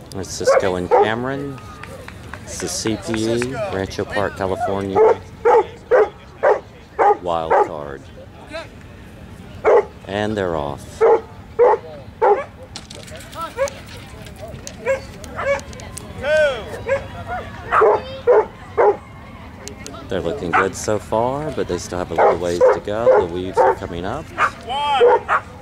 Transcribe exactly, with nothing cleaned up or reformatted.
There's Cisco and Cameron. It's the C P E, Rancho Park, California Wildcard. And they're off. They're looking good so far, but they still have a little ways to go. The weaves are coming up.